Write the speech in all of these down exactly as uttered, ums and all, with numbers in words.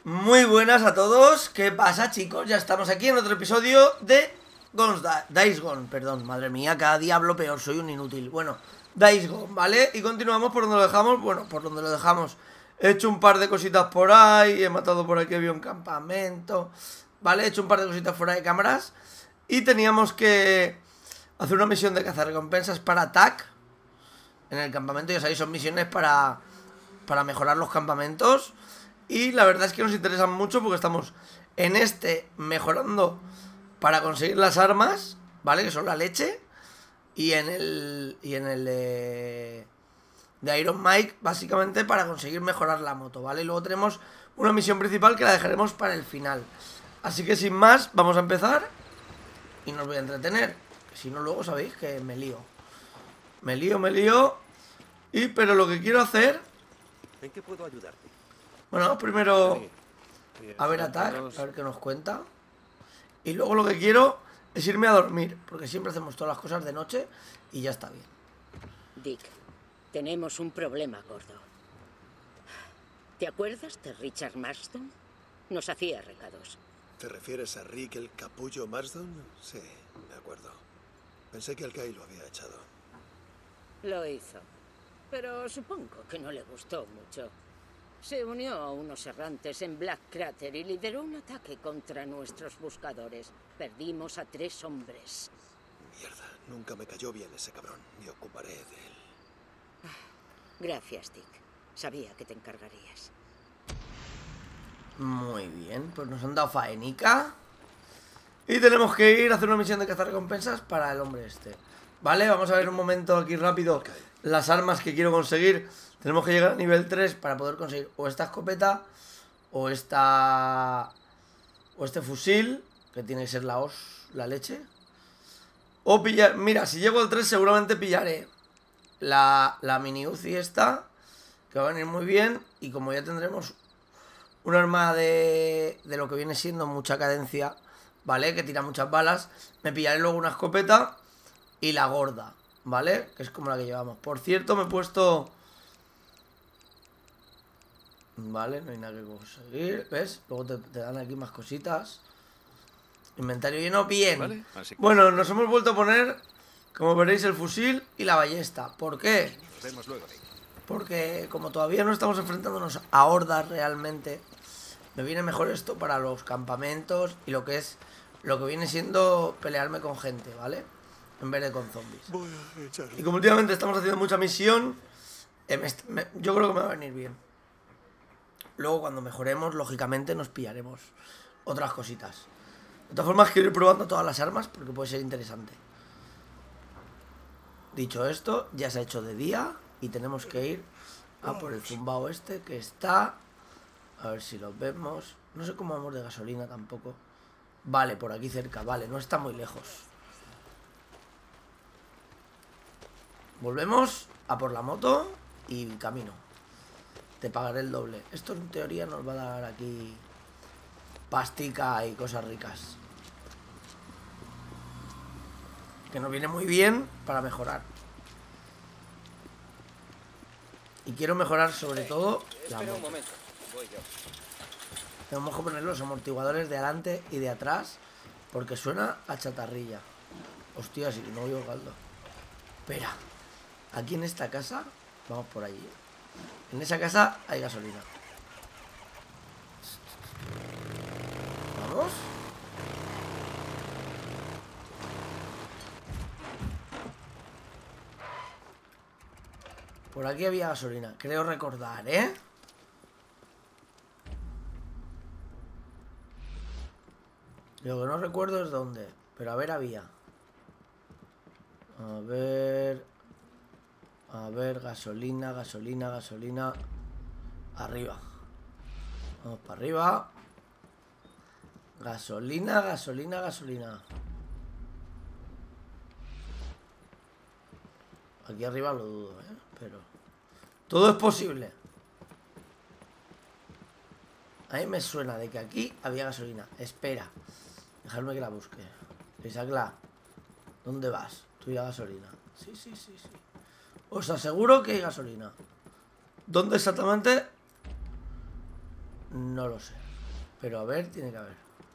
Muy buenas a todos, ¿qué pasa, chicos? Ya estamos aquí en otro episodio de Ghost Days Gone, perdón, madre mía, cada día hablo peor, soy un inútil. Bueno, Days Gone, ¿vale? Y continuamos por donde lo dejamos, bueno, por donde lo dejamos. He hecho un par de cositas por ahí, he matado por aquí, había un campamento, ¿vale? He hecho un par de cositas fuera de cámaras. Y teníamos que hacer una misión de cazar recompensas para T A C en el campamento, ya sabéis, son misiones para, para mejorar los campamentos. Y la verdad es que nos interesan mucho porque estamos en este mejorando para conseguir las armas, ¿vale? Que son la leche. Y en el y en el de, de Iron Mike, básicamente para conseguir mejorar la moto, ¿vale? Y luego tenemos una misión principal que la dejaremos para el final. Así que sin más, vamos a empezar y nos voy a entretener. Si no, luego sabéis que me lío. Me lío, me lío. Y pero lo que quiero hacer... ¿En qué puedo ayudarte? Bueno, primero a ver a T A C, a ver qué nos cuenta. Y luego lo que quiero es irme a dormir, porque siempre hacemos todas las cosas de noche y ya está bien. Dick, tenemos un problema gordo. ¿Te acuerdas de Richard Marston? Nos hacía recados. ¿Te refieres a Rick el Capullo Marston? Sí, me acuerdo. Pensé que Alkai lo había echado. Lo hizo, pero supongo que no le gustó mucho. Se unió a unos errantes en Black Crater y lideró un ataque contra nuestros buscadores. Perdimos a tres hombres. Mierda, nunca me cayó bien ese cabrón. Me ocuparé de él. Gracias, Dick. Sabía que te encargarías. Muy bien, pues nos han dado faenica. Y tenemos que ir a hacer una misión de cazar recompensas para el hombre este. Vale, vamos a ver un momento aquí rápido las armas que quiero conseguir. Tenemos que llegar a nivel tres para poder conseguir o esta escopeta o esta o este fusil, que tiene que ser la os, la leche. O pillar, mira, si llego al tres seguramente pillaré la, la mini Uzi esta, que va a venir muy bien. Y como ya tendremos un arma de, de lo que viene siendo mucha cadencia, ¿vale? Que tira muchas balas, me pillaré luego una escopeta y la gorda, ¿vale? Que es como la que llevamos. Por cierto, me he puesto... Vale, no hay nada que conseguir, ¿ves? Luego te, te dan aquí más cositas. Inventario lleno, bien. Vale, que... Bueno, nos hemos vuelto a poner, como veréis, el fusil y la ballesta. ¿Por qué? Nos vemos luego. Porque como todavía no estamos enfrentándonos a hordas realmente, me viene mejor esto para los campamentos y lo que es lo que viene siendo pelearme con gente, ¿vale? En vez de con zombies. Y como últimamente estamos haciendo mucha misión, eh, me, me, yo creo que me va a venir bien. Luego cuando mejoremos, lógicamente nos pillaremos otras cositas. De todas formas, quiero ir probando todas las armas porque puede ser interesante. Dicho esto, ya se ha hecho de día y tenemos que ir a por el zumbao este que está... A ver si lo vemos. No sé cómo vamos de gasolina tampoco. Vale, por aquí cerca, vale, no está muy lejos. Volvemos a por la moto y camino. Te pagaré el doble. Esto en teoría nos va a dar aquí pastica y cosas ricas, que nos viene muy bien para mejorar. Y quiero mejorar sobre todo la moto. Un momento. Voy yo. Tenemos que poner los amortiguadores de adelante y de atrás porque suena a chatarrilla. Hostia, sí que no oigo caldo. Espera, aquí en esta casa, vamos por allí. En esa casa hay gasolina. Vamos. Por aquí había gasolina, creo recordar, ¿eh? Lo que no recuerdo es dónde, pero a ver, había. A ver... A ver, gasolina, gasolina, gasolina. Arriba. Vamos para arriba. Gasolina, gasolina, gasolina. Aquí arriba lo dudo, ¿eh? Pero... todo es posible. A mí me suena de que aquí había gasolina. Espera. Dejadme que la busque. Isacla, ¿dónde vas? Tú y la gasolina. Sí, sí, sí, sí. Os aseguro que hay gasolina. ¿Dónde exactamente? No lo sé. Pero a ver, tiene que haber.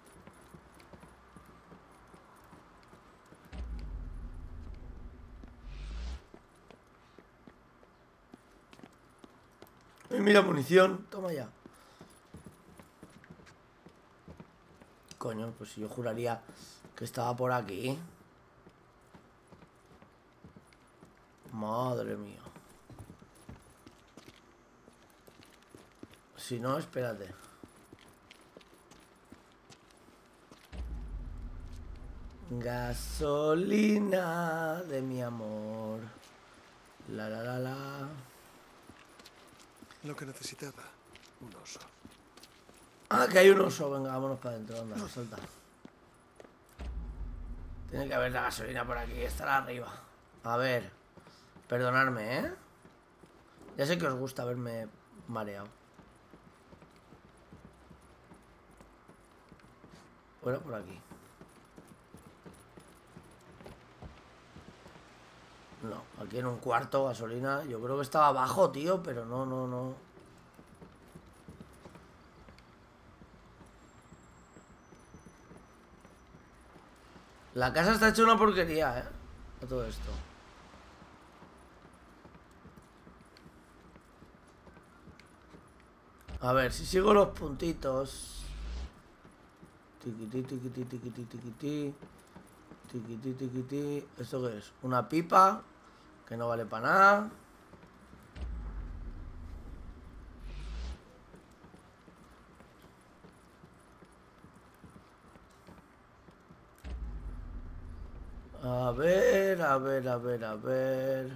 Eh, mira, munición. Toma ya. Coño, pues yo juraría que estaba por aquí. Madre mía. Si no, espérate. Gasolina de mi amor. La la la la. Lo que necesitaba, un oso. Ah, que hay un oso. Venga, vámonos para adentro. Anda, no. Suelta. Tiene que haber la gasolina por aquí. Estará arriba. A ver. Perdonadme, ¿eh? Ya sé que os gusta verme mareado. Fuera por aquí. No, aquí en un cuarto gasolina. Yo creo que estaba abajo, tío, pero no, no, no. La casa está hecha una porquería, ¿eh? A todo esto. A ver, si sigo los puntitos. Tiquití, tiquití, tiquití, tiquití. Tiquití, tiquití. ¿Esto qué es? Una pipa que no vale para nada. A ver, a ver, a ver, a ver.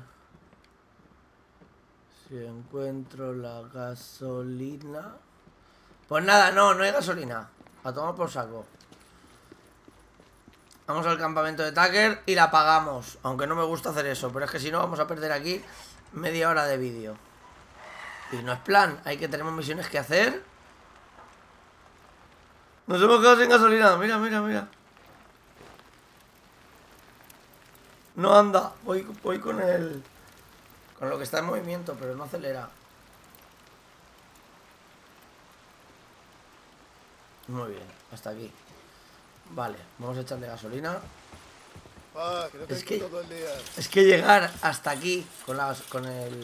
Si encuentro la gasolina. Pues nada, no, no hay gasolina. A tomar por saco. Vamos al campamento de Tucker y la apagamos. Aunque no me gusta hacer eso, pero es que si no vamos a perder aquí media hora de vídeo. Y no es plan, hay que tenemos misiones que hacer. Nos hemos quedado sin gasolina, mira, mira, mira. No anda, voy, voy con el... Con lo que está en movimiento, pero no acelera. Muy bien, hasta aquí. Vale, vamos a echarle gasolina. Ah, que no Es tengo que, todo el día. es que llegar hasta aquí con, la, con el...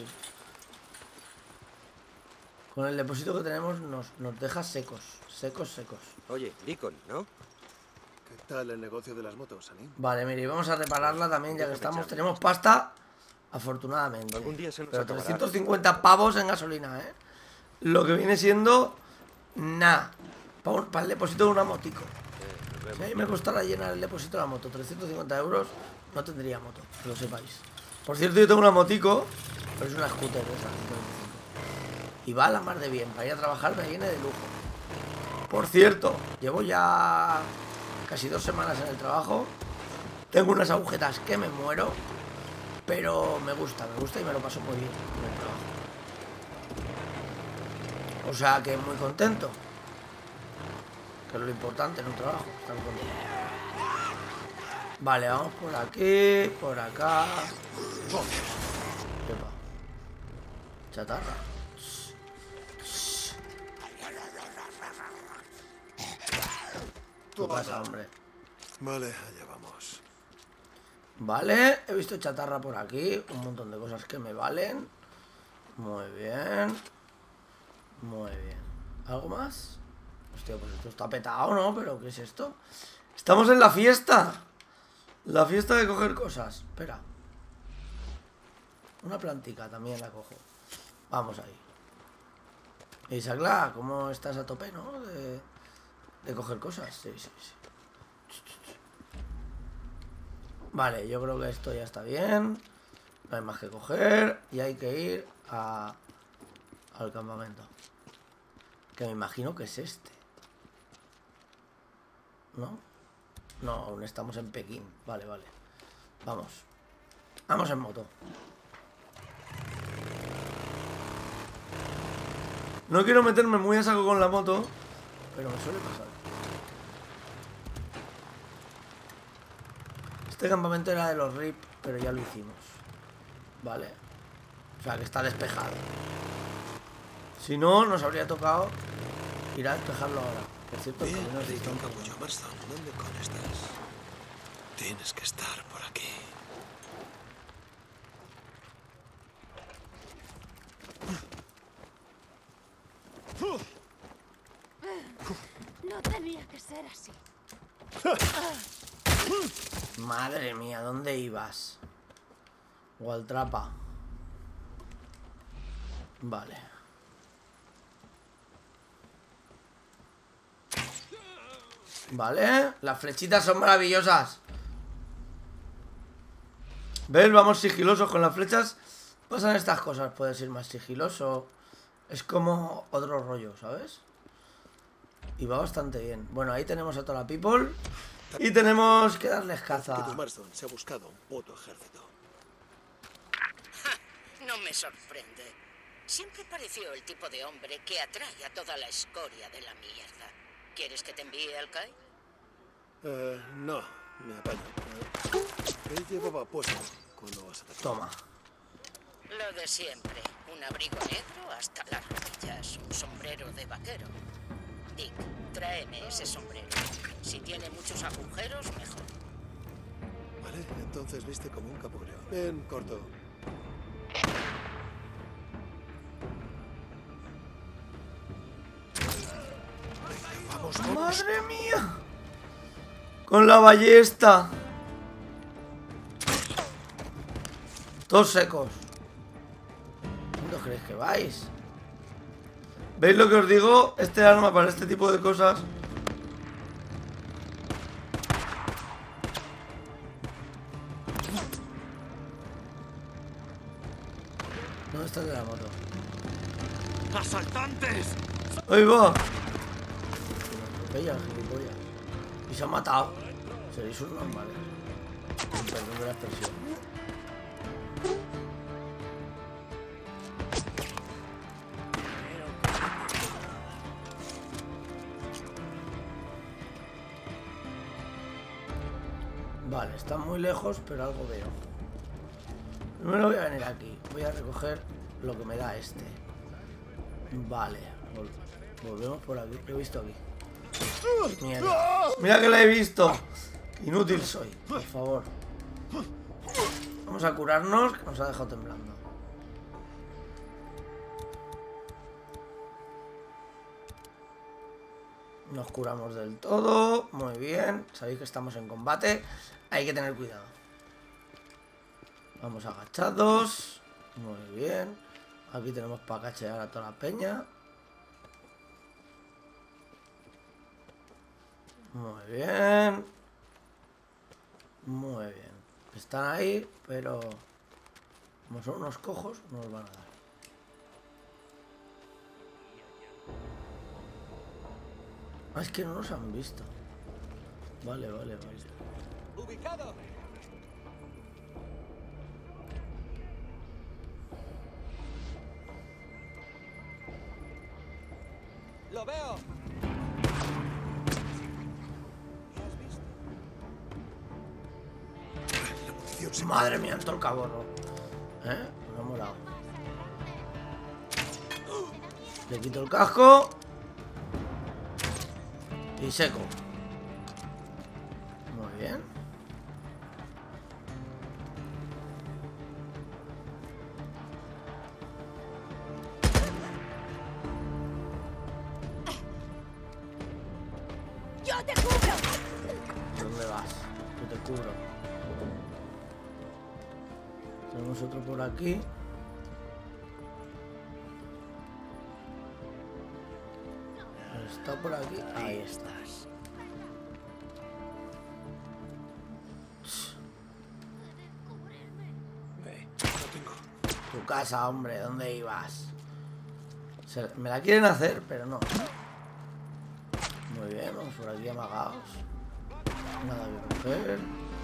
Con el depósito que tenemos nos, nos deja secos. Secos, secos. Oye, Deacon, ¿no? ¿Qué tal el negocio de las motos, Anin? Vale, mire, y vamos a repararla también, ya que estamos. Tenemos pasta, afortunadamente. Algún día se nos Pero acabará. trescientos cincuenta pavos en gasolina, ¿eh? Lo que viene siendo... Nada. Para pa el depósito de una motico. Eh, Si a mí me costara llenar el depósito de la moto trescientos cincuenta euros, no tendría moto, que lo sepáis. Por cierto, yo tengo una motico, pero es una scooter de esa, ciento veinticinco. Y va a la mar de bien, para ir a trabajar me viene de lujo. Por cierto, llevo ya casi dos semanas en el trabajo. Tengo unas agujetas que me muero, pero me gusta, me gusta y me lo paso muy bien en el trabajo. O sea que muy contento. Que es lo importante en un trabajo, estar contento. Vale, vamos por aquí, por acá. Epa. Chatarra. ¿Qué pasa, hombre? Vale, allá vamos. Vale, he visto chatarra por aquí. Un montón de cosas que me valen. Muy bien. Muy bien. ¿Algo más? Hostia, pues esto está petado, ¿no? ¿Pero qué es esto? ¡Estamos en la fiesta! La fiesta de coger cosas. Espera. Una plantica también la cojo. Vamos ahí. Isagla, ¿cómo estás a tope, no? De, de coger cosas. Sí, sí, sí. Vale, yo creo que esto ya está bien. No hay más que coger. Y hay que ir a, al campamento. Que me imagino que es este. ¿No? No, aún estamos en Pekín. Vale, vale. Vamos. Vamos en moto. No quiero meterme muy a saco con la moto, pero me suele pasar. Este campamento era de los R I P, pero ya lo hicimos. Vale. O sea que está despejado. Si no, nos habría tocado ir a despejarlo ahora. Por cierto, el Bien, camino es Rick el distinto. capullo Marston, ¿dónde coño estás? Tienes que estar por aquí. No tenía que ser así. Madre mía, ¿dónde ibas? Waltrapa. Vale. Vale, las flechitas son maravillosas. ¿Ves? Vamos sigilosos con las flechas. Pasan estas cosas, puedes ir más sigiloso. Es como otro rollo, ¿sabes? Y va bastante bien. Bueno, ahí tenemos a toda la people. Y tenemos que darles Que caza. tu Marston se ha buscado un puto ejército. No me sorprende. Siempre pareció el tipo de hombre que atrae a toda la escoria de la mierda. ¿Quieres que te envíe al C A I? Eh, no, me apaño. Eh, ¿Qué llevaba puesto cuando vas a atacar? Toma. Lo de siempre. Un abrigo negro hasta las rodillas. Un sombrero de vaquero. Dick, tráeme ese sombrero. Si tiene muchos agujeros, mejor. Vale, entonces viste como un capullo. Bien, corto. Vamos, vamos. ¡Madre mía! Con la ballesta. Todos secos. ¿Dónde creéis que vais? ¿Veis lo que os digo? Este arma para este tipo de cosas. ¿Dónde está el de la moto? ¡Asaltantes! ¡Ahí va! Atropella, gilipollas. Y se ha matado. Seréis un normal. Perdón de la expresión. Vale, están muy lejos, pero algo veo. Primero voy a venir aquí. Voy a recoger lo que me da este. Vale. Vol volvemos por aquí. Lo he visto aquí. Mierda. Mira que la he visto. Inútil soy. Por favor. Vamos a curarnos, que nos ha dejado temblando. Nos curamos del todo. Muy bien. Sabéis que estamos en combate. Hay que tener cuidado. Vamos agachados. Muy bien. Aquí tenemos para cachear a toda la peña. Muy bien. Muy bien. Están ahí, pero como son unos cojos, no nos van a dar. Ah, es que no nos han visto. Vale, vale, vale. ¡Ubicado! ¡Lo veo! Madre mía, todo el caborro. ¿Eh? Me ha molado. Le quito el casco. Y seco. Muy bien. ¡Yo te cubro! ¿Dónde vas? Yo te cubro. Tenemos otro por aquí. Está por aquí. Ahí estás. Ve, lo tengo. Tu casa, hombre. ¿Dónde ibas? Se- me la quieren hacer, pero no. Muy bien, vamos por aquí amagados. Nada que coger.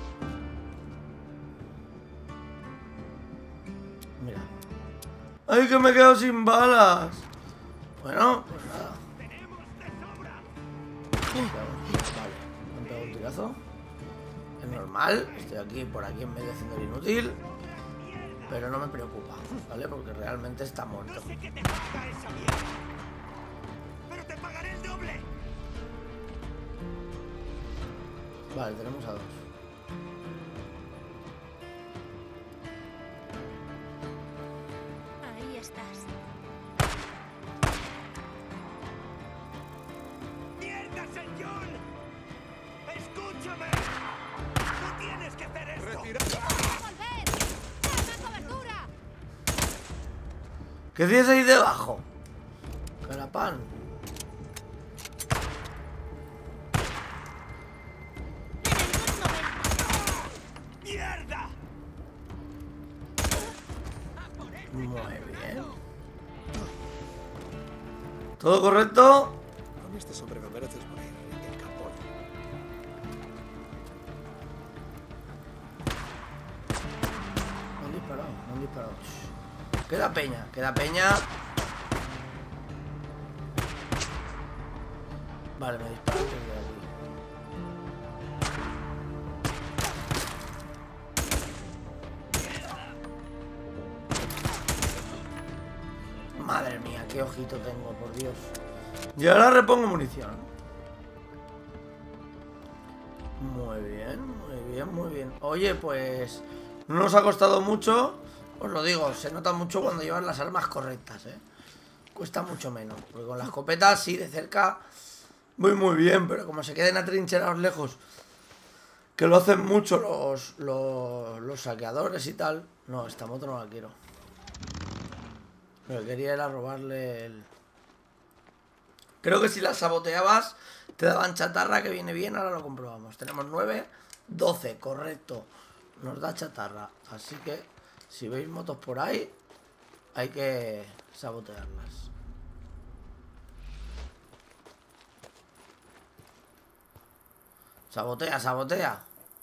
Mira. ¡Ay, que me he quedado sin balas! Bueno, pues nada. Vale, me han pegado un tirazo. Es normal, estoy aquí por aquí en medio haciendo el inútil. Pero no me preocupa, ¿vale? Porque realmente está muerto. ¡Pero te pagaré el doble! Vale, tenemos a dos. Ahí estás. ¡Mierda, señor! ¡Escúchame! ¡No tienes que hacer esto! ¡Volver! ¡Toma cobertura! ¿Qué tienes ahí debajo? Carapán. ¡Mierda! Muy bien. ¿Todo correcto? Con este sombrero mereces morir, Rick el capullo. Me han disparado, me han disparado. Shh. Queda peña, queda peña. Vale, me disparan desde aquí. Madre mía, qué ojito tengo, por Dios. Y ahora repongo munición. Muy bien, muy bien, muy bien. Oye, pues no nos ha costado mucho. Os lo digo, se nota mucho cuando llevan las armas correctas, ¿eh? Cuesta mucho menos. Porque con la escopeta, sí, de cerca voy muy bien, pero como se queden atrincherados lejos, que lo hacen mucho los, los, los saqueadores y tal. No, esta moto no la quiero. Lo que quería era robarle el... Creo que si la saboteabas te daban chatarra, que viene bien, ahora lo comprobamos. Tenemos nueve, doce, correcto. Nos da chatarra. Así que si veis motos por ahí, hay que sabotearlas. Sabotea, sabotea.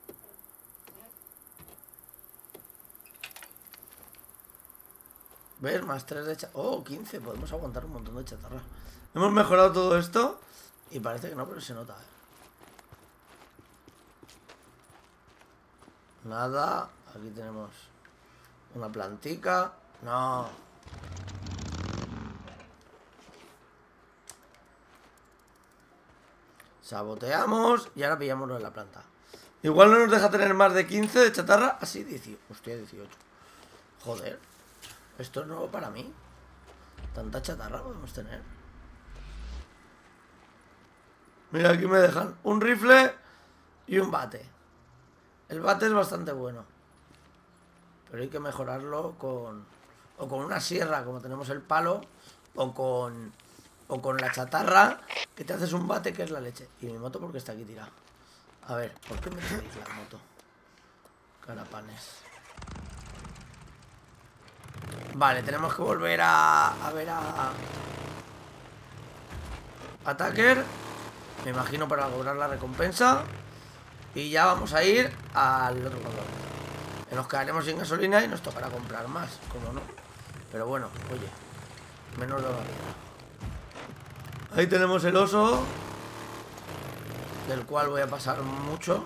¿Ves? Más tres de chatarra. Oh, quince. Podemos aguantar un montón de chatarra. Hemos mejorado todo esto. Y parece que no, pero se nota, ¿eh? Nada. Aquí tenemos una plantica. No. Saboteamos. Y ahora pillamos lo de la planta. Igual no nos deja tener más de quince de chatarra. Así, dieciocho. Hostia, dieciocho. Joder. Esto es nuevo para mí. Tanta chatarra podemos tener. Mira, aquí me dejan un rifle y un bate. El bate es bastante bueno, pero hay que mejorarlo con... O con una sierra, como tenemos el palo. O con... O con la chatarra, que te haces un bate, que es la leche. Y mi moto porque está aquí tirada. A ver, ¿por qué me tenéis la moto? Carapanes. Vale, tenemos que volver a... A ver a... Attacker. Me imagino para cobrar la recompensa. Y ya vamos a ir al otro lado. Nos quedaremos sin gasolina y nos tocará comprar más, como no. Pero bueno, oye, menos de la vida. Ahí tenemos el oso, del cual voy a pasar mucho.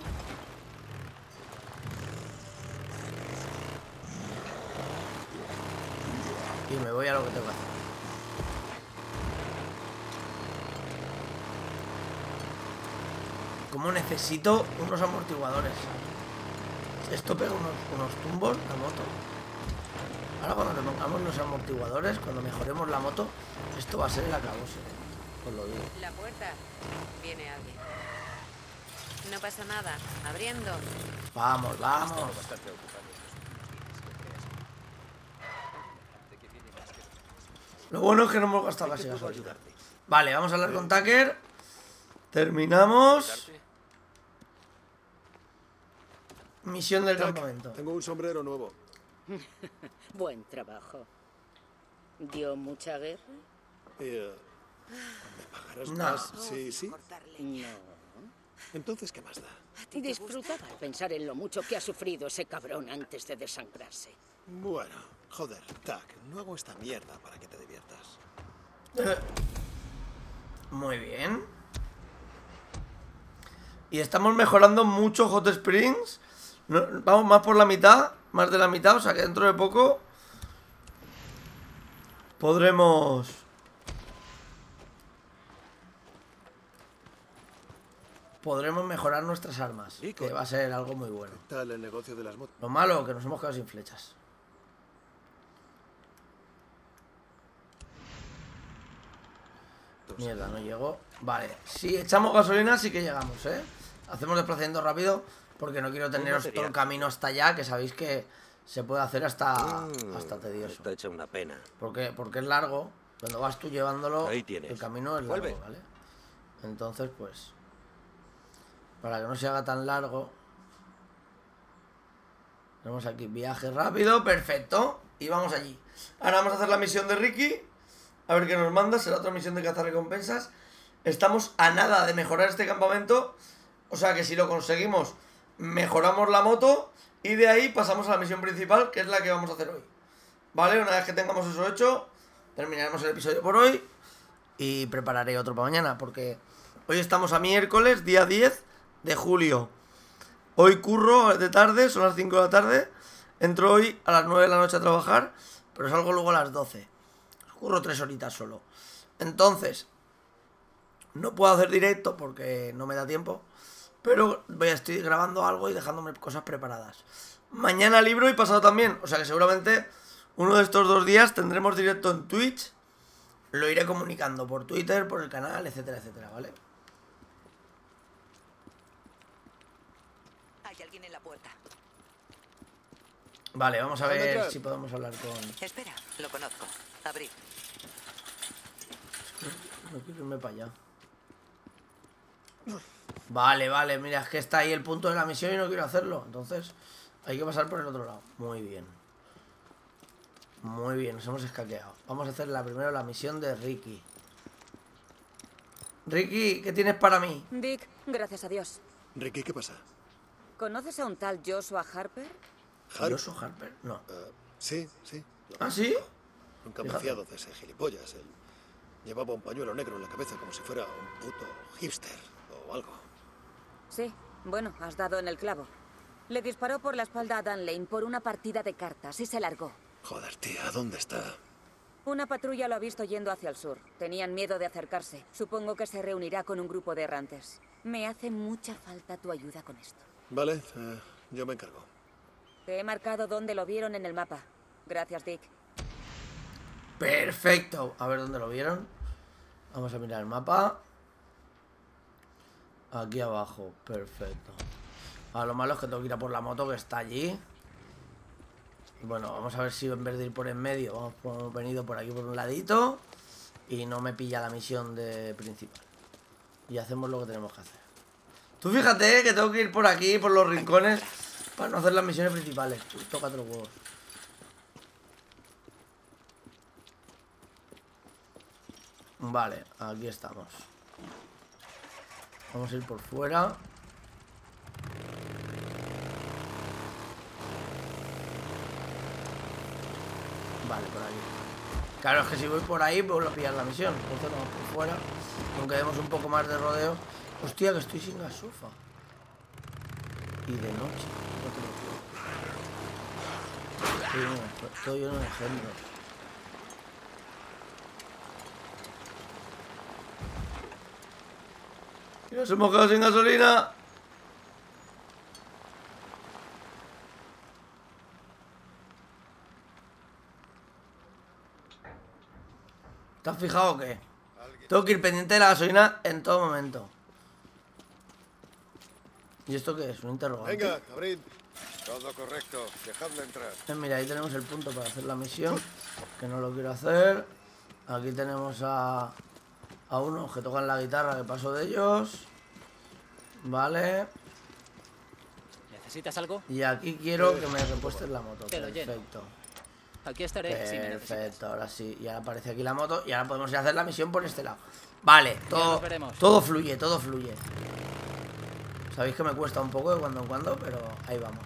Y me voy a lo que tengo que hacer. Como necesito unos amortiguadores. Esto pega unos, unos tumbos la moto. Ahora cuando le pongamos los amortiguadores, cuando mejoremos la moto, esto va a ser el acabose. Os lo digo. La puerta. Viene alguien. No pasa nada. Abriendo. Vamos, vamos. Lo bueno es que no hemos gastado casi gasolina. Vale, vamos a hablar con Tucker. Terminamos. Misión del campamento. Tengo un sombrero nuevo. Buen trabajo. ¿Dio mucha guerra? Eh, ¿Me pagarás No. más? Sí, sí. No. Entonces, ¿qué más da? Disfrutaba al pensar en lo mucho que ha sufrido ese cabrón antes de desangrarse. Bueno, joder, Tac, no hago esta mierda para que te diviertas. Eh, Muy bien. Y estamos mejorando mucho Hot Springs. No, vamos más por la mitad. Más de la mitad, o sea que dentro de poco podremos... podremos mejorar nuestras armas, Deacon. que va a ser algo muy bueno. ¿Qué tal el negocio de las motos? Lo malo, que nos hemos quedado sin flechas. Mierda, no llegó. Vale, si echamos gasolina sí que llegamos, ¿eh? Hacemos desplazamiento rápido porque no quiero teneros todo material. el camino hasta allá, que sabéis que se puede hacer hasta, Mm, hasta tedioso. Está hecha una pena. Porque, porque es largo. Cuando vas tú llevándolo, Ahí tienes. el camino es largo, Vuelve. ¿vale? Entonces, pues, para que no se haga tan largo, tenemos aquí viaje rápido, perfecto. Y vamos allí. Ahora vamos a hacer la misión de Ricky. A ver qué nos manda. Será otra misión de cazar recompensas. Estamos a nada de mejorar este campamento. O sea que si lo conseguimos, mejoramos la moto. Y de ahí pasamos a la misión principal, que es la que vamos a hacer hoy. Vale, una vez que tengamos eso hecho, terminaremos el episodio por hoy. Y prepararé otro para mañana, porque hoy estamos a miércoles, día diez de julio. Hoy curro de tarde, son las cinco de la tarde. Entro hoy a las nueve de la noche a trabajar, pero salgo luego a las doce. Curro tres horitas solo. Entonces, no puedo hacer directo porque no me da tiempo, pero voy a estoy grabando algo y dejándome cosas preparadas. Mañana libro y pasado también, o sea que seguramente uno de estos dos días tendremos directo en Twitch. Lo iré comunicando por Twitter, por el canal, etcétera, etcétera, ¿vale? Hay alguien en la puerta. Vale, vamos a Déjame ver entrar. si podemos hablar con... Espera, lo conozco. Abrid. No quiero irme para allá. Vale, vale, mira, es que está ahí el punto de la misión y no quiero hacerlo. Entonces, hay que pasar por el otro lado. Muy bien. Muy bien, nos hemos escaqueado. Vamos a hacer la primero la misión de Ricky. Ricky, ¿qué tienes para mí? Dick, gracias a Dios. Ricky, ¿qué pasa? ¿Conoces a un tal Joshua Harper? Harper. ¿Joshua Harper? No. Eh, sí, sí. lo ¿Ah, sí? Nunca me he Fíjate. fiado de ese gilipollas. Él llevaba un pañuelo negro en la cabeza como si fuera un puto hipster o algo. Sí, bueno, has dado en el clavo. Le disparó por la espalda a Dan Lane por una partida de cartas y se largó. Joder, tía, ¿dónde está? Una patrulla lo ha visto yendo hacia el sur. Tenían miedo de acercarse. Supongo que se reunirá con un grupo de errantes. Me hace mucha falta tu ayuda con esto. Vale, eh, yo me encargo. Te he marcado dónde lo vieron en el mapa. Gracias, Dick. Perfecto. A ver dónde lo vieron. Vamos a mirar el mapa. Aquí abajo. Perfecto. Ahora lo malo es que tengo que ir a por la moto que está allí. Bueno, vamos a ver si en vez de ir por en medio, vamos por, hemos venido por aquí por un ladito y no me pilla la misión de principal. Y hacemos lo que tenemos que hacer. Tú fíjate, eh, que tengo que ir por aquí, por los rincones, para no hacer las misiones principales. Tú, tócate los huevos. Vale, aquí estamos. Vamos a ir por fuera. Vale, por aquí. Claro, es que si voy por ahí, vuelvo a pillar la misión. Entonces vamos por fuera. Aunque demos un poco más de rodeo. Hostia, que estoy sin gasofa. Y de noche. No te lo creo. Estoy lleno, estoy lleno de ejemplos. Y nos hemos quedado sin gasolina. ¿Te has fijado o qué? Tengo que ir pendiente de la gasolina en todo momento. ¿Y esto qué es? ¿Un interrogante? Venga, abrid. Todo correcto. Dejadlo entrar. Eh, mira, ahí tenemos el punto para hacer la misión. Que no lo quiero hacer. Aquí tenemos a, a unos que tocan la guitarra, que paso de ellos. Vale. ¿Necesitas algo? Y aquí quiero que me repuestes la moto. Te lo lleno. Perfecto. Aquí estaré si me necesitas. Perfecto, ahora sí. Y ahora aparece aquí la moto. Y ahora podemos ir a hacer la misión por este lado. Vale, todo, nos veremos. todo fluye, todo fluye. Sabéis que me cuesta un poco de cuando en cuando, pero ahí vamos.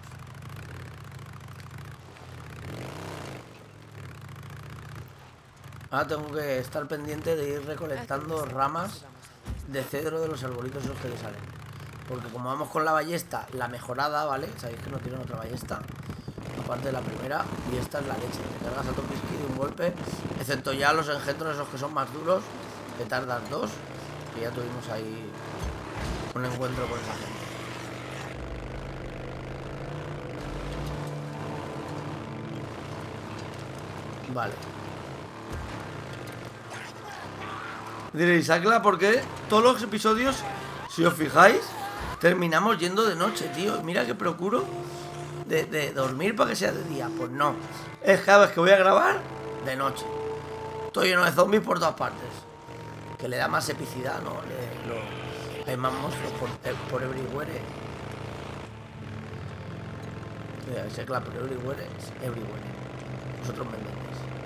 Ahora tengo que estar pendiente de ir recolectando ramas de cedro de los arbolitos esos que le salen. Porque como vamos con la ballesta, la mejorada, ¿vale? Sabéis que no tienen otra ballesta, aparte de la primera, y esta es la leche. Te cargas a Topiski de un golpe, excepto ya los engendros esos que son más duros, que tardas dos, que ya tuvimos ahí un encuentro con esa gente. Vale. Diréis, Acla, ¿por qué todos los episodios, si os fijáis, terminamos yendo de noche, tío? Mira que procuro de, de dormir para que sea de día. Pues no. Es cada vez que voy a grabar, de noche. Estoy lleno de zombies por todas partes. Que le da más epicidad, ¿no? Le, lo, hay más monstruos por, eh, por everywhere. Mira, ese claro, por everywhere es everywhere. Vosotros me entendéis.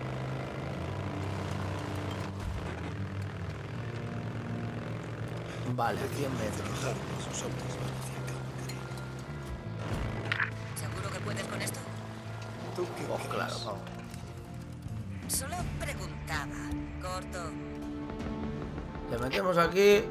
Vale, cien metros. ¿Seguro que puedes con esto? ¿Tú qué Oh, crees? claro, vamos. Solo preguntaba. Corto. Le metemos aquí.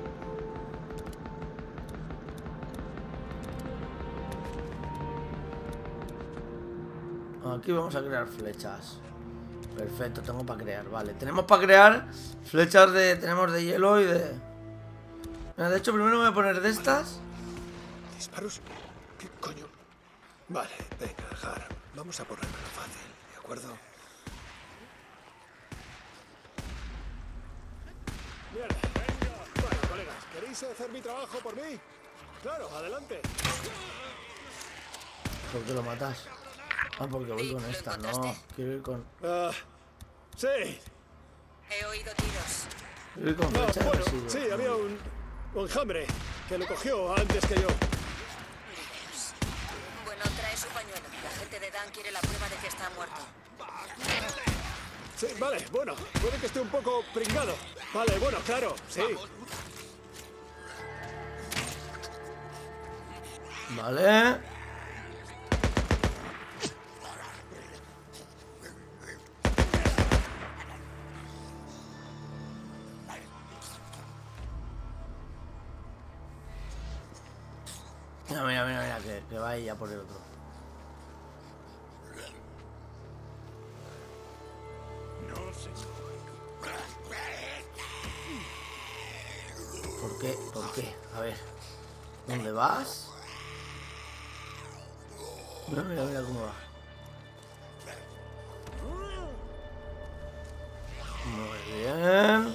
Aquí vamos a crear flechas. Perfecto, tengo para crear, vale. Tenemos para crear flechas de... Tenemos de hielo y de... Mira, de hecho, primero me voy a poner de estas. ¿Disparos? ¿Qué coño? Vale, venga, Har. Vamos a ponerlo fácil, ¿de acuerdo? Mierda, venga. Bueno, colegas, ¿queréis hacer mi trabajo por mí? Claro, adelante. ¿Por qué lo matas? Ah, porque voy con esta, no. Quiero ir con... Ah, sí. He oído tiros. Quiero ir con No, flechas bueno, de residuo. sí, había un, un enjambre que lo cogió antes que yo. Dios. Bueno, trae su pañuelo. La gente de Dan quiere la prueba de que está muerto. Sí, vale, bueno, puede que esté un poco pringado. Vale, bueno, claro, sí. Vale. Mira, mira, mira, mira, que, que va ella por el otro. ¿Por qué? ¿Por qué? A ver. ¿Dónde vas? Mira, mira, mira cómo va. Muy bien.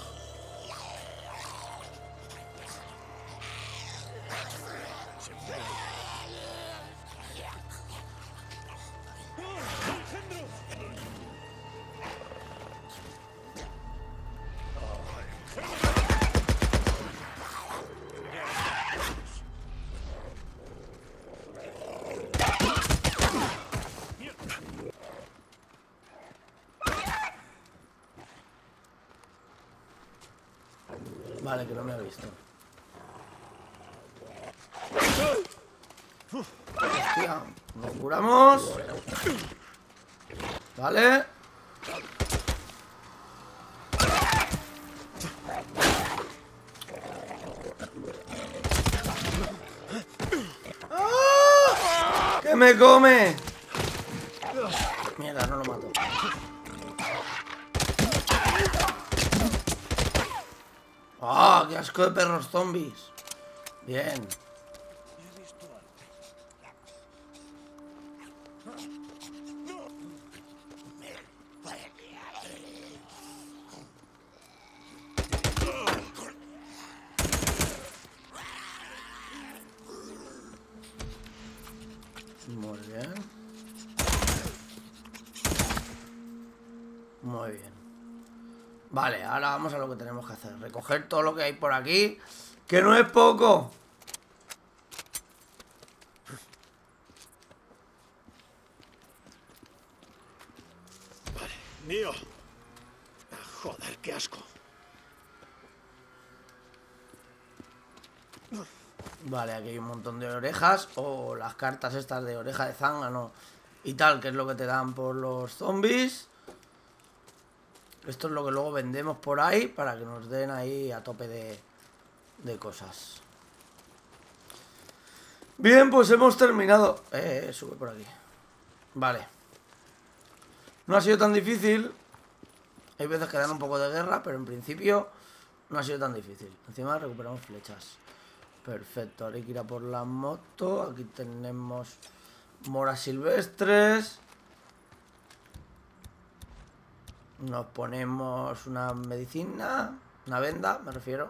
Vale, que no me ha visto. Hostia, nos curamos. Vale. ¡Ah! ¡Que me come! Mierda, no lo mato. ¡Ah! ¡Qué asco de perros zombies! Bien. Muy bien. Muy bien. Vale, ahora vamos a lo que tenemos que hacer. Recoger todo lo que hay por aquí, que no es poco. Vale, mío. Ah, joder, qué asco. Vale, aquí hay un montón de orejas. O las cartas estas de oreja de zángano y tal, que es lo que te dan por los zombies. Esto es lo que luego vendemos por ahí para que nos den ahí a tope de, de cosas. Bien, pues hemos terminado. Eh, sube por aquí. Vale. No ha sido tan difícil. Hay veces que dan un poco de guerra, pero en principio no ha sido tan difícil. Encima recuperamos flechas. Perfecto, ahora hay que ir a por la moto. Aquí tenemos moras silvestres. Nos ponemos una medicina, una venda, me refiero.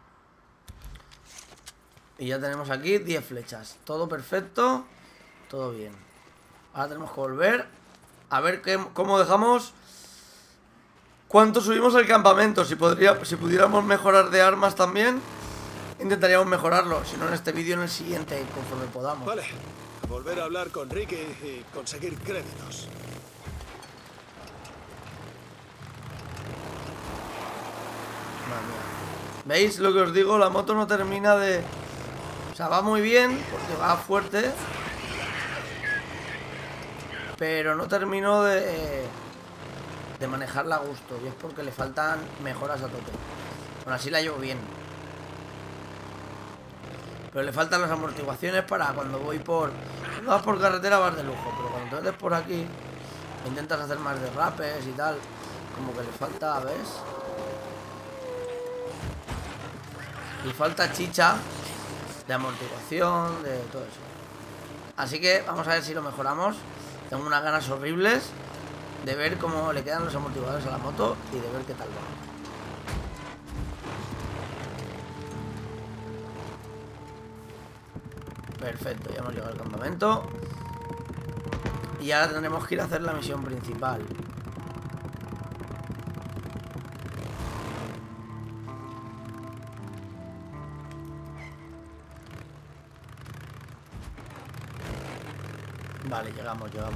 Y ya tenemos aquí diez flechas. Todo perfecto, todo bien. Ahora tenemos que volver a ver qué, cómo dejamos. ¿Cuánto subimos el campamento? Si, podría, si pudiéramos mejorar de armas también, intentaríamos mejorarlo. Si no en este vídeo, en el siguiente, conforme podamos. Vale, a volver a hablar con Ricky y conseguir créditos. Madre mía. ¿Veis lo que os digo? La moto no termina de... O sea, va muy bien, porque va fuerte. Pero no termino de... de manejarla a gusto. Y es porque le faltan mejoras a tope. Bueno, así la llevo bien. Pero le faltan las amortiguaciones para cuando voy por... Cuando vas por carretera vas de lujo. Pero cuando te metes por aquí, intentas hacer más derrapes y tal, como que le falta, ¿ves? Le falta chicha de amortiguación, de todo eso. Así que vamos a ver si lo mejoramos. Tengo unas ganas horribles de ver cómo le quedan los amortiguadores a la moto y de ver qué tal va. Perfecto, ya hemos llegado al campamento. Y ahora tendremos que ir a hacer la misión principal. Vale, llegamos, llegamos.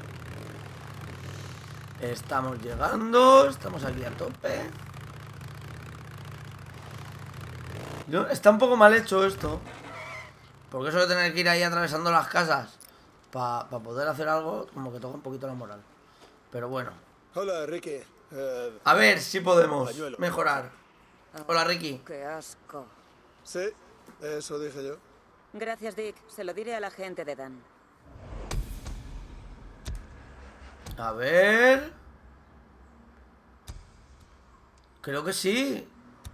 Estamos llegando. Estamos aquí a tope. Yo, está un poco mal hecho esto, porque eso de tener que ir ahí atravesando las casas para pa poder hacer algo, como que toca un poquito la moral. Pero bueno. Hola, Ricky. Uh, A ver si podemos pañuelo. mejorar. Hola, Ricky. ¡Qué asco! Sí, eso dije yo. Gracias, Dick. Se lo diré a la gente de Dan. A ver. Creo que sí.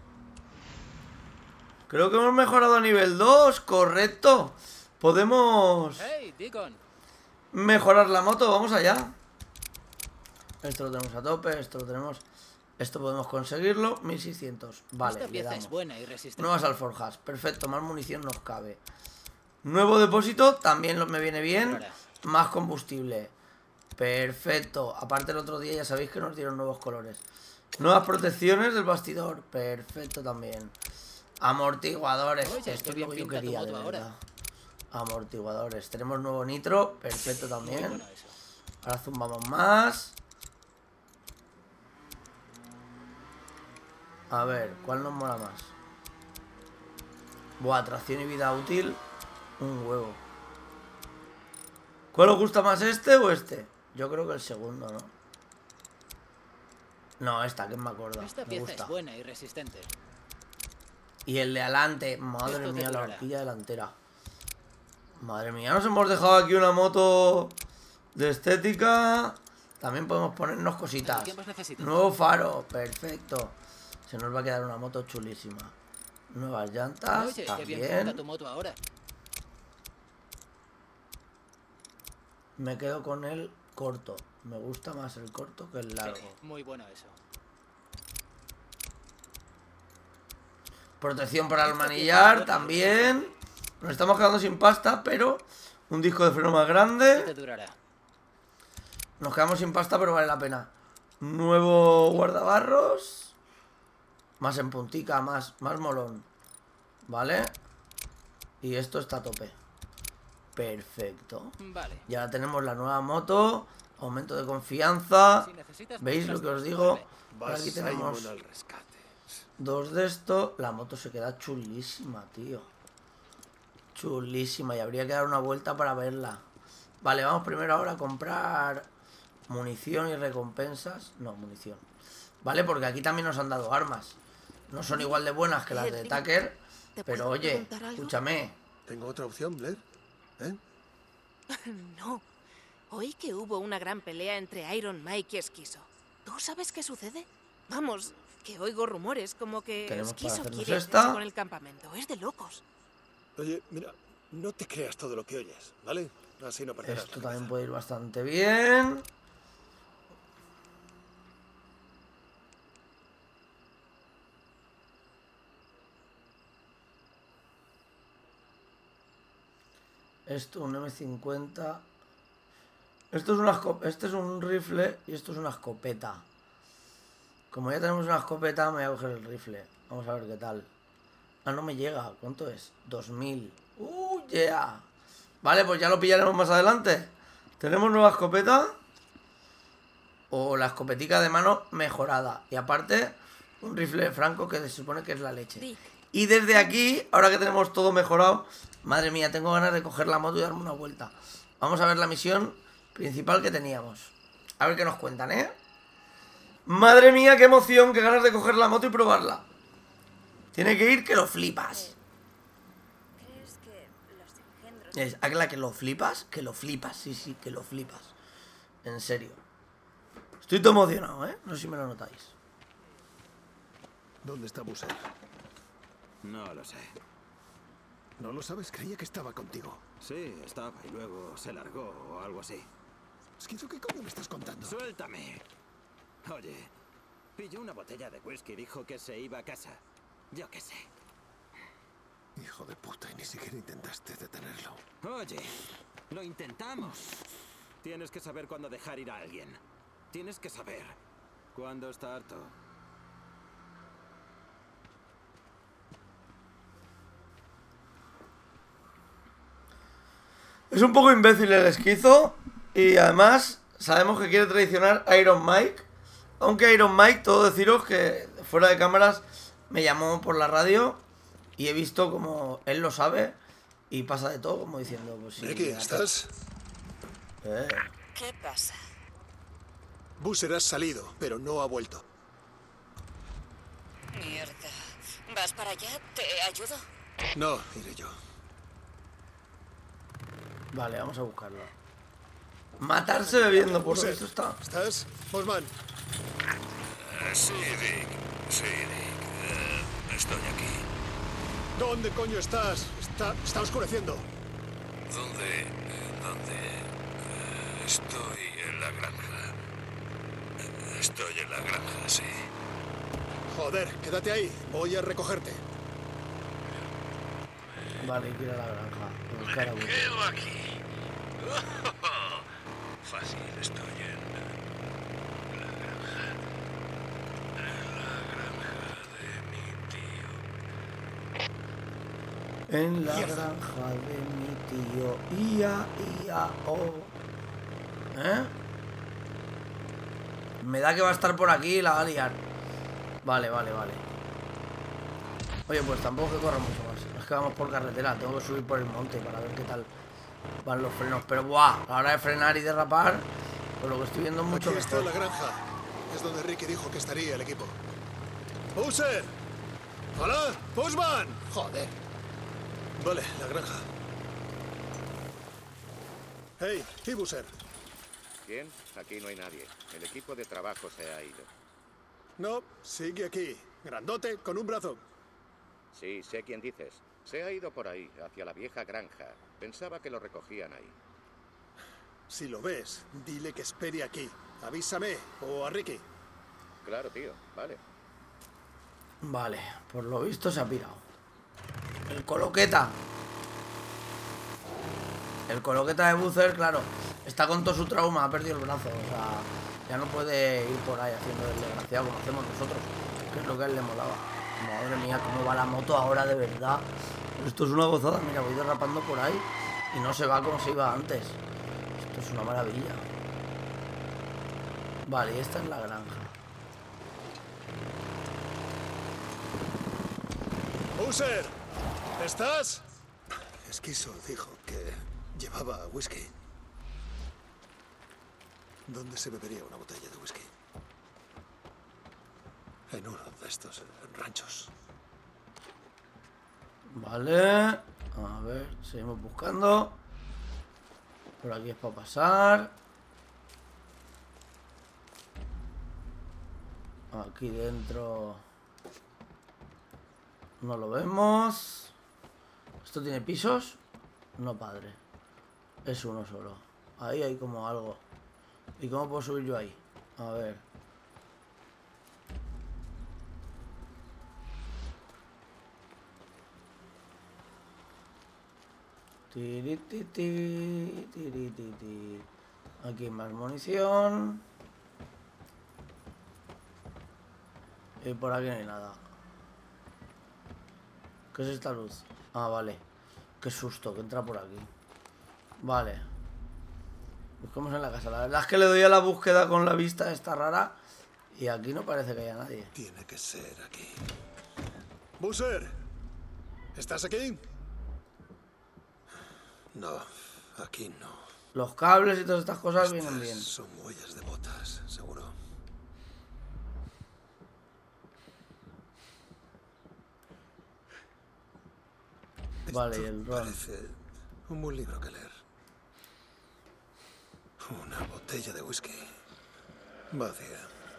Creo que hemos mejorado a nivel dos, correcto. Podemos Hey, Deacon. mejorar la moto, vamos allá. Esto lo tenemos a tope, esto lo tenemos. Esto podemos conseguirlo, mil seiscientos. Vale, Esta le pieza damos. es buena y resistente. Nuevas alforjas, perfecto, más munición nos cabe. Nuevo depósito, también lo- me viene bien. Ahora. Más combustible. Perfecto. Aparte el otro día ya sabéis que nos dieron nuevos colores. Nuevas protecciones del bastidor. Perfecto también. Amortiguadores. Oye, Esto qué es bien lo que yo pinta tu quería, de moto verdad. ahora. Amortiguadores. Tenemos nuevo nitro. Perfecto Muy también. bueno eso. Ahora zumbamos más. A ver, ¿cuál nos mola más? Buah, tracción y vida útil. Un huevo. ¿Cuál os gusta más, este o este? Yo creo que el segundo, ¿no? No, esta, que me acuerdo. Esta Me pieza gusta. es buena y resistente. Y el de adelante. Madre Esto te mía, la durará. horquilla delantera. Madre mía, nos hemos dejado aquí una moto de estética. También podemos ponernos cositas. ¿Qué más necesitas? Nuevo faro, perfecto. Se nos va a quedar una moto chulísima. Nuevas llantas, Oye, qué bien pinta también. tu moto ahora. Me quedo con el corto. Me gusta más el corto que el largo. Sí, muy bueno eso. Protección para el Esta pieza es manillar buena y también. Nos estamos quedando sin pasta, pero un disco de freno más ¿Qué te grande. durará? Nos quedamos sin pasta, pero vale la pena. Nuevo guardabarros. Más en puntica, más, más molón. ¿Vale? Y esto está a tope. Perfecto. Vale. Y ahora tenemos la nueva moto. Aumento de confianza. Si necesitas ¿Veis más lo que os plásticos, digo? vale. Ahora Vas aquí tenemos Simon al rescate. dos de esto. La moto se queda chulísima, tío. Chulísima. Y habría que dar una vuelta para verla. Vale, vamos primero ahora a comprar munición y recompensas. No, munición. Vale, porque aquí también nos han dado armas. No son igual de buenas que las de Tucker. ¿Te Pero puedo oye, preguntar algo? escúchame. ¿Tengo otra opción, Blair? ¿Eh? No. Oí que hubo una gran pelea entre Iron Mike y Esquizo. ¿Tú sabes qué sucede? Vamos, que oigo rumores como que Tenemos para Esquizo hacernos quiere esta. hacerse con el campamento. Es de locos. Oye, mira, no te creas todo lo que oyes, ¿vale? Así no perderás Esto la también cabeza. puede ir bastante bien. Esto, un eme cincuenta. Esto es una escop- este es un rifle y esto es una escopeta. Como ya tenemos una escopeta, me voy a coger el rifle. Vamos a ver qué tal. Ah, no me llega. ¿Cuánto es? dos mil. ¡Uh, yeah! Vale, pues ya lo pillaremos más adelante. Tenemos nueva escopeta. O la escopetica de mano mejorada. Y aparte, un rifle franco que se supone que es la leche. Dick. Y desde aquí, ahora que tenemos todo mejorado, madre mía, tengo ganas de coger la moto y darme una vuelta. Vamos a ver la misión principal que teníamos. A ver qué nos cuentan, ¿eh? Madre mía, qué emoción, qué ganas de coger la moto y probarla. Tiene que ir que lo flipas. ¿Crees que los engendros... Es, ¿a que lo flipas? Que lo flipas, sí, sí, que lo flipas. En serio. Estoy todo emocionado, ¿eh? No sé si me lo notáis. ¿Dónde está Buser? No lo sé. ¿No lo sabes? Creía que estaba contigo. Sí, estaba y luego se largó o algo así. Esquizo, ¿qué coño me estás contando? ¡Suéltame! Oye, pilló una botella de whisky y dijo que se iba a casa. Yo qué sé. Hijo de puta, y ni siquiera intentaste detenerlo. Oye, lo intentamos. Tienes que saber cuándo dejar ir a alguien. Tienes que saber cuándo está harto. Es un poco imbécil el esquizo. Y además sabemos que quiere traicionar a Iron Mike. Aunque Iron Mike, todo deciros que fuera de cámaras me llamó por la radio y he visto como él lo sabe y pasa de todo, como diciendo, pues sí. Ricky, ya ¿estás? Eh. ¿Qué pasa? Buser ha salido, pero no ha vuelto. Mierda. ¿Vas para allá? ¿Te ayudo? No, iré yo. Vale, vamos a buscarlo. Matarse bebiendo, por Buser, eso está. ¿estás? Osman. Uh, sí, Dick. Sí, Dick. Uh, estoy aquí. ¿Dónde coño estás? Está, está oscureciendo. ¿Dónde? Eh, ¿Dónde? Uh, estoy en la granja. Uh, estoy en la granja, sí. Joder, quédate ahí. Voy a recogerte. Vale, hay que ir a la granja. A buscar a Me Buser. quedo aquí. Fácil, estoy en la granja. En la granja de mi tío. En la granja de mi tío. Ia, ia, oh. ¿Eh? Me da que va a estar por aquí y la va a liar. Vale, vale, vale. Oye, pues tampoco que corra mucho más. Es que vamos por carretera. Tengo que subir por el monte para ver qué tal van los frenos. Pero buah, a la hora de frenar y derrapar, por lo que estoy viendo mucho Aquí está mejor. la granja. Es donde Ricky dijo que estaría el equipo. ¡Buser! ¡Hola! ¡Busman! ¡Joder! Vale, la granja. Hey, ¿y Buser? ¿Quién? Aquí no hay nadie. El equipo de trabajo se ha ido. No, sigue aquí. Grandote, con un brazo. Sí, sé quién dices. Se ha ido por ahí, hacia la vieja granja. Pensaba que lo recogían ahí. Si lo ves, dile que espere aquí. Avísame, o a Ricky. Claro, tío. Vale. Vale, por lo visto se ha pirado. El coloqueta. El coloqueta de Buser, claro, está con todo su trauma, ha perdido el brazo. O sea, ya no puede ir por ahí haciendo el desgraciado como hacemos nosotros, que es lo que a él le molaba. Madre mía, cómo va la moto ahora de verdad. Esto es una gozada, mira, voy derrapando por ahí y no se va como se iba antes. Esto es una maravilla. Vale, y esta es la granja. ¡Buser! ¿Estás? Esquizo dijo que llevaba whisky. ¿Dónde se bebería una botella de whisky? En uno de estos ranchos. Vale, a ver, seguimos buscando. Por aquí es para pasar. Aquí dentro no lo vemos. ¿Esto tiene pisos? No, padre. Es uno solo. Ahí hay como algo. ¿Y cómo puedo subir yo ahí? A ver. Tiri, ti, ti, tiri, ti, ti. Aquí más munición. Y por aquí no hay nada. ¿Qué es esta luz? Ah, vale. Qué susto que entra por aquí. Vale. Busquemos en la casa. La verdad es que le doy a la búsqueda con la vista esta rara. Y aquí no parece que haya nadie. Tiene que ser aquí. Boozer, ¿estás aquí? No, aquí no. Los cables y todas estas cosas Estas vienen bien. Son huellas de botas, seguro. Vale, Esto y el ron. parece un buen libro que leer. Una botella de whisky. Vacía.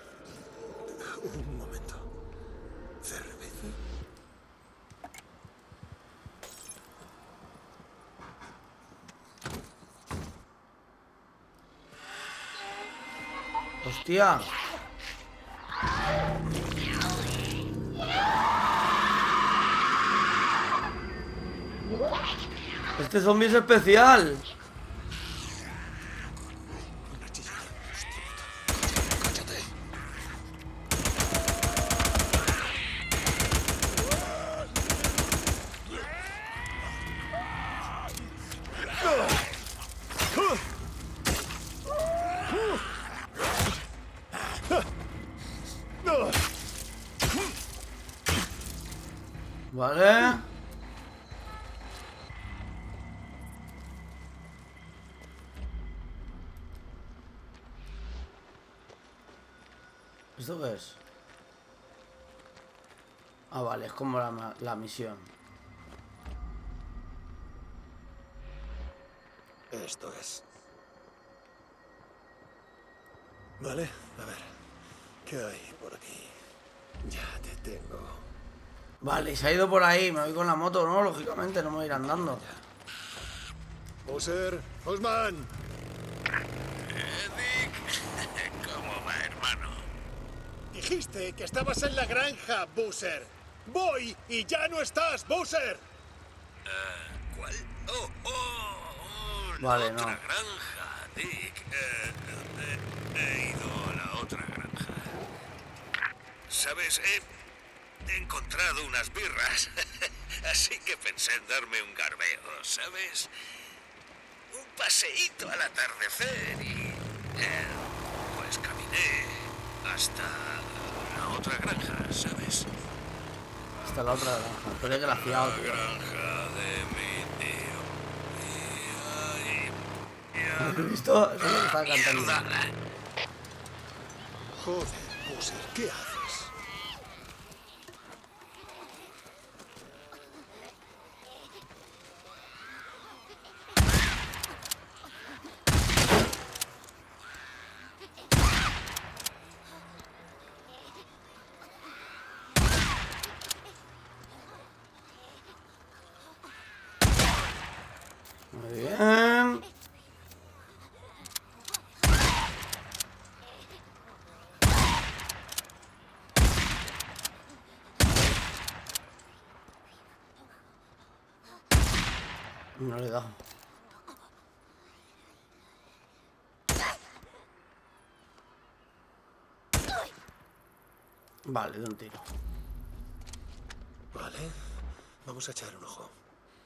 Un momento. ¿Cerveza? ¡Hostia! Este zombie es especial. Vale. ¿Esto qué es? Ah, vale, es como la, la misión. Esto es. Vale, a ver. ¿Qué hay por aquí? Ya te tengo. Vale, se ha ido por ahí. Me voy con la moto, ¿no? Lógicamente, no me voy a ir andando. Boozer, Osman. Eh, Dick, ¿cómo va, hermano? Dijiste que estabas en la granja, Boozer. Voy y ya no estás, Boozer. Uh, ¿Cuál? Oh, oh, oh, la Vale, otra no. granja, Dick. Eh, eh, he ido a la otra granja. ¿Sabes? He, he encontrado unas birras, así que pensé en darme un garbeo, ¿sabes? Un paseíto al atardecer y... Eh, pues caminé hasta la otra granja, ¿sabes? Hasta la otra granja. Pero es desgraciado, La tío. granja de mi tío. Y, y, ¿Has visto? Eso es lo que estaba cantando. mierda. Joder, Boozer, ¿qué haces? Muy bien. No le he dado. Vale, de un tiro. Vale, vamos a echar un ojo.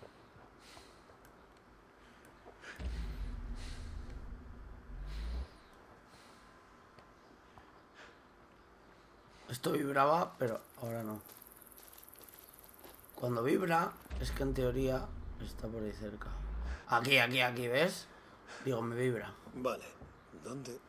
Esto vibraba, pero ahora no. Cuando vibra, es que en teoría está por ahí cerca. Aquí, aquí, aquí, ¿ves? Digo, me vibra. Vale, ¿dónde?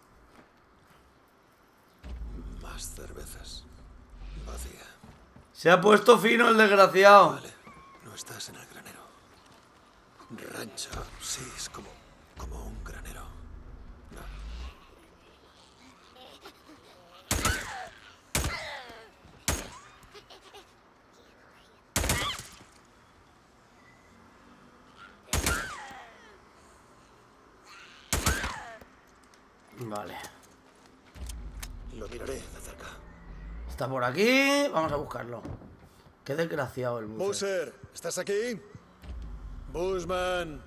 Más cervezas. Vacía. Se ha puesto fino el desgraciado. Vale, no estás en el granero. Rancho, sí, es como, como un granero. No. Vale. Lo miraré de cerca. Está por aquí. Vamos a buscarlo. Qué desgraciado el Buzzer. Buzzer, ¿estás aquí? Bushman.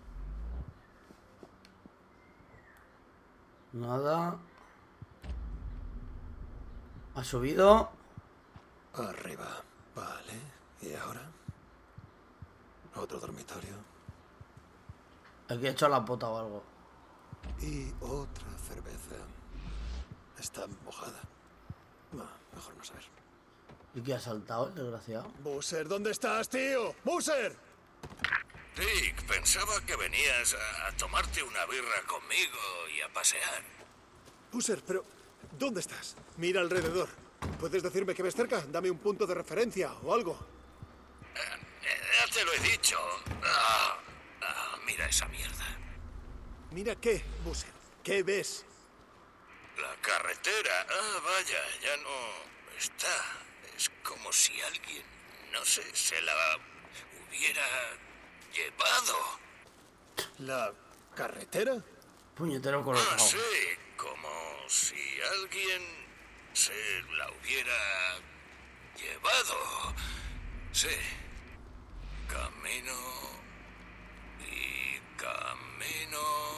Nada. Ha subido. Arriba. Vale. ¿Y ahora? Otro dormitorio. Aquí he hecho la pota o algo. Y otra cerveza. Está mojada. No, mejor no saber. ¿Y qué ha saltado el desgraciado? Buzzer, ¿dónde estás, tío? ¡Buzzer! Dick, pensaba que venías a, a tomarte una birra conmigo y a pasear. Buzzer, pero ¿dónde estás? Mira alrededor. ¿Puedes decirme que ves cerca? Dame un punto de referencia o algo. Eh, ya te lo he dicho. Ah, ah, mira esa mierda. ¿Mira qué, Buzzer? ¿Qué ves? La carretera. Ah, vaya, ya no está. Es como si alguien, no sé, se la hubiera llevado. ¿La carretera? Puñetero colocado. Ah, sí, como si alguien se la hubiera llevado. Sí. Camino y camino.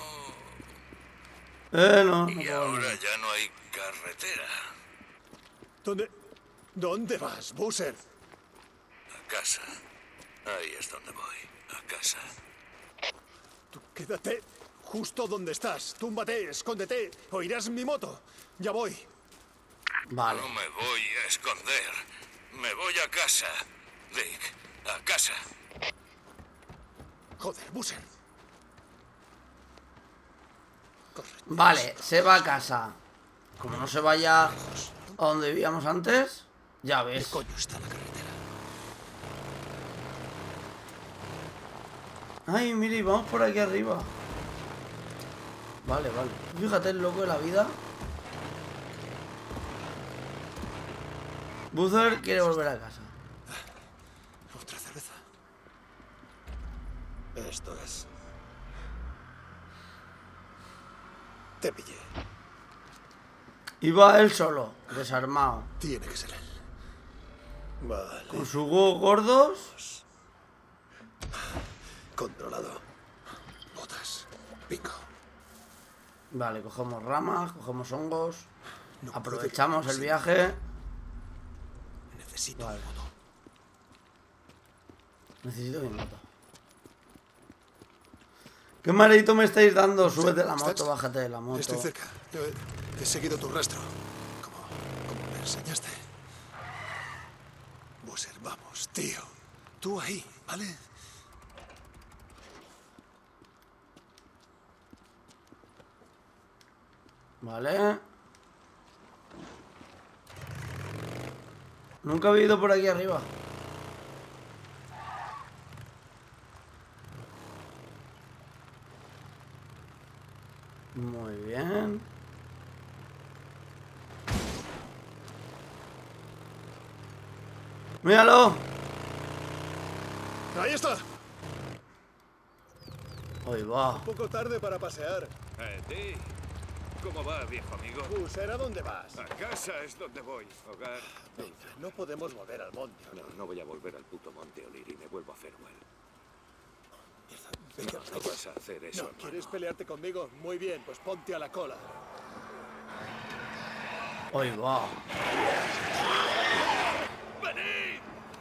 Eh, no, no y puedo ahora ver. ya no hay carretera. ¿Dónde? ¿Dónde vas, Buzzer? A casa. Ahí es donde voy. A casa. Tú quédate justo donde estás. Túmbate, escóndete. Oirás mi moto. Ya voy. Vale. No me voy a esconder. Me voy a casa. Dick, a casa. Joder, Buzzer. Vale, se va a casa. Como no se vaya a donde vivíamos antes, ya ves. ¿Qué coño está la carretera? Ay, mire, vamos por aquí arriba. Vale, vale. Fíjate el loco de la vida. Buzzer quiere volver a casa. Otra cerveza. Esto es. Te pillé. Iba él solo, desarmado. Tiene que ser él. Vale. Con sus huevos gordos. Controlado. Botas. Pico. Vale, cogemos ramas, cogemos hongos. No aprovechamos puedo el ir. viaje. Necesito Vale. un moto. Necesito mi moto. ¿Qué mareito me estáis dando? Súbete la ¿Estás? moto, bájate de la moto. Estoy cerca. Yo he, he seguido tu rastro. Como, como me enseñaste. Buzzer, vamos, tío. Tú ahí, ¿vale? Vale. Nunca he ido por aquí arriba. Muy bien. ¡Míralo! Ahí está. Ahí va. Un poco tarde para pasear. Eh, Dick, ¿cómo va, viejo amigo? Buzzer, ¿a dónde vas? A casa es donde voy. Hogar. Venga, no podemos volver al monte. ¿o No, no? no voy a volver al puto monte O'Leary. Me vuelvo a Farewell. Venga, No, no vas a hacer eso, no, hermano. ¿quieres pelearte conmigo? Muy bien, pues ponte a la cola. Ahí va. ¡Venid!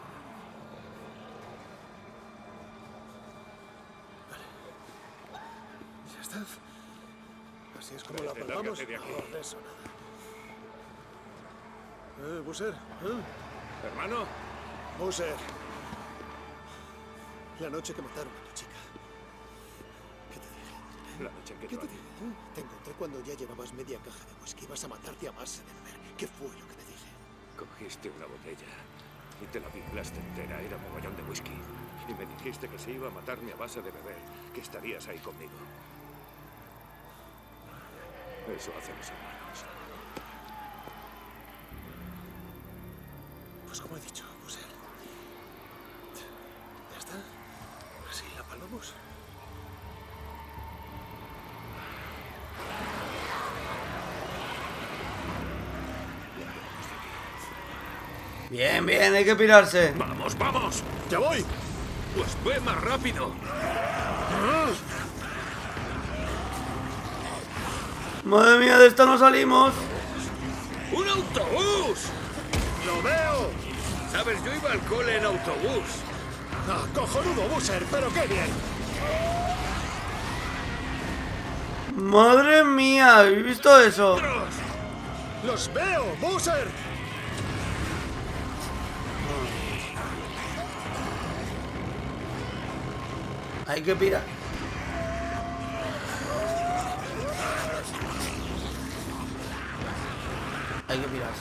Ya está. Así es como la Lárgate palmamos. de aquí. No, de eso nada. Eh, Buzzer, ¿eh? Hermano, Buzzer. La noche que mataron a tu chica. ¿Qué te dije? la noche en que ¿Qué te tú- dije? ¿Eh? Te encontré cuando ya llevabas media caja de whisky. Ibas a matarte a base de beber. ¿Qué fue lo que te dije? Cogiste una botella y te la bimplaste entera. Era mogollón de whisky. Y me dijiste que se iba a matarme a base de beber, que estarías ahí conmigo. Eso hacen los hermanos. Pues como he dicho, Buzzer. ¿Ya está? ¿Así la palmamos? Bien, bien, hay que pirarse. ¡Vamos, vamos! ¡Ya voy! Pues ve más rápido. Madre mía, de esta no salimos. ¡Un autobús! ¡Lo veo! ¿Sabes? Yo iba al cole en autobús. ¡Ah, cojonudo, Boozer! ¡Pero qué bien! Madre mía, ¿habéis visto eso? ¡Los veo, Boozer! Hay que pirar. Hay que pirarse.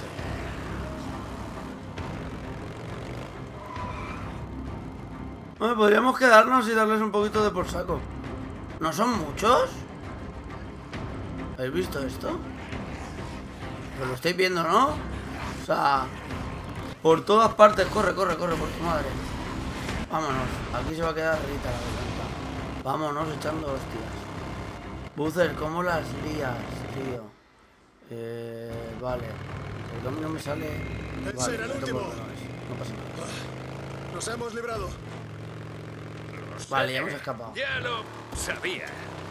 Bueno, podríamos quedarnos y darles un poquito de por saco. ¿No son muchos? ¿Habéis visto esto? Pues lo estáis viendo, ¿no? O sea, por todas partes. Corre, corre, corre, por tu madre. Vámonos. Aquí se va a quedar Rita, la verdad. Vámonos echando hostias. Boozer, ¿cómo las lías, tío? Eh, vale. El cambio no me sale. Ese Vale, era el no último. tengo problemas. No pasa nada. Nos hemos librado. Vale, ya hemos escapado. Ya lo sabía.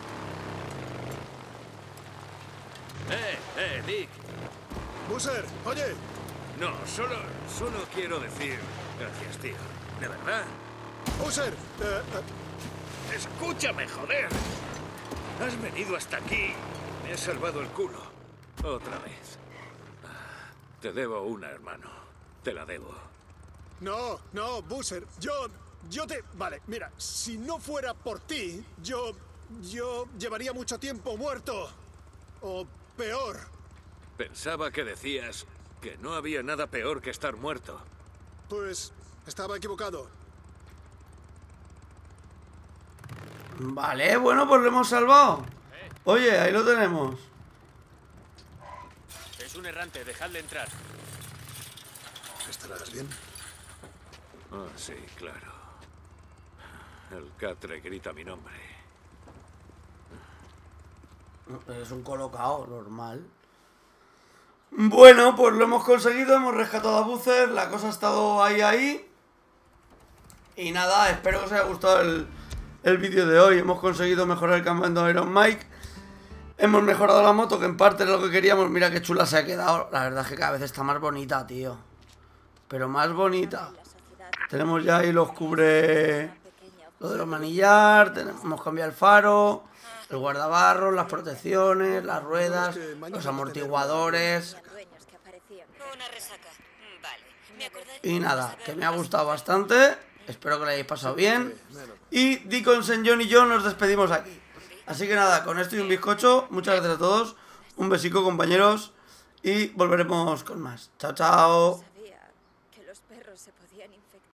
Eh, eh, Dick. Boozer, oye. No, solo, solo quiero decir gracias, tío. ¿De verdad? Boozer, eh, eh, Escúchame, joder. Has venido hasta aquí. Me has salvado el culo. Otra vez. Te debo una, hermano. Te la debo. no, no, Boozer. Yo, yo te... Vale, mira, si no fuera por ti, yo... Yo llevaría mucho tiempo muerto. O peor. Pensaba que decías que no había nada peor que estar muerto. Pues estaba equivocado. Vale, bueno, pues lo hemos salvado. Oye, ahí lo tenemos. Es un errante, dejadle entrar. ¿Estarás bien? Ah, sí, claro. El catre grita mi nombre. Es un colocado, normal. Bueno, pues lo hemos conseguido. Hemos rescatado a Boozer. La cosa ha estado ahí, ahí. Y nada, espero que os haya gustado el, el vídeo de hoy. Hemos conseguido mejorar el campamento de Iron Mike. Hemos mejorado la moto, que en parte es lo que queríamos. Mira qué chula se ha quedado. La verdad es que cada vez está más bonita, tío. Pero más bonita. Tenemos ya ahí los cubre... Lo de los manillar. Tenemos, hemos cambiado el faro, el guardabarros, las protecciones, las ruedas, los amortiguadores. Y nada, que me ha gustado bastante. Espero que lo hayáis pasado bien. Y Deacon, Saint John y yo nos despedimos aquí. Así que nada, con esto y un bizcocho, muchas gracias a todos. Un besico, compañeros. Y volveremos con más. Chao, chao.